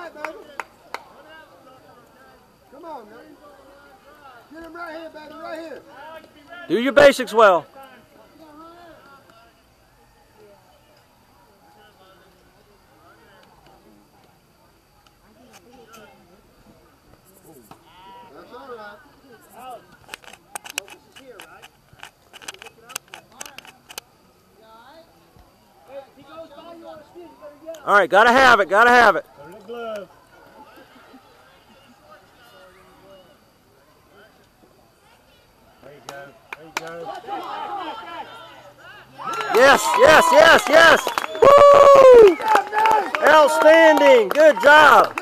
right, baby. Come on, man. Get him right here, baby, right here. Do your basics well. That's all right. Focus is here, right? Hey, if he goes by you on a speed, you better yell. All right, gotta have it, gotta have it. Put the glove. There you go. There you go. Yes, yes, yes, yes. Woo! Outstanding. Good job.